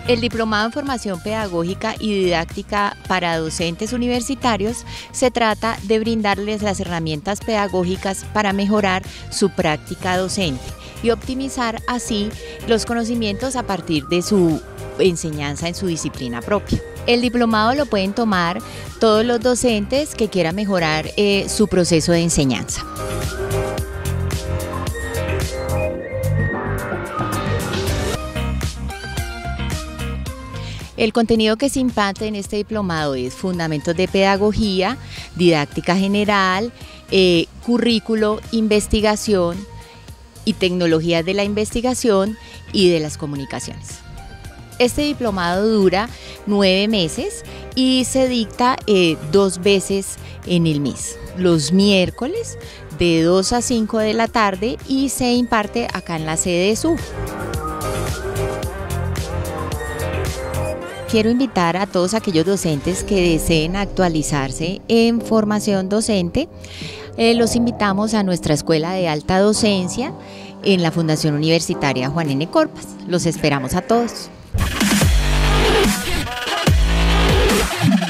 El Diplomado en Formación Pedagógica y Didáctica para Docentes Universitarios se trata de brindarles las herramientas pedagógicas para mejorar su práctica docente y optimizar así los conocimientos a partir de su enseñanza en su disciplina propia. El diplomado lo pueden tomar todos los docentes que quieran mejorar su proceso de enseñanza. El contenido que se imparte en este diplomado es fundamentos de pedagogía, didáctica general, currículo, investigación y tecnologías de la investigación y de las comunicaciones. Este diplomado dura 9 meses y se dicta 2 veces en el mes, los miércoles de 2 a 5 de la tarde y se imparte acá en la sede de SUB. Quiero invitar a todos aquellos docentes que deseen actualizarse en formación docente. Los invitamos a nuestra Escuela de Alta Docencia en la Fundación Universitaria Juan N. Corpas. Los esperamos a todos.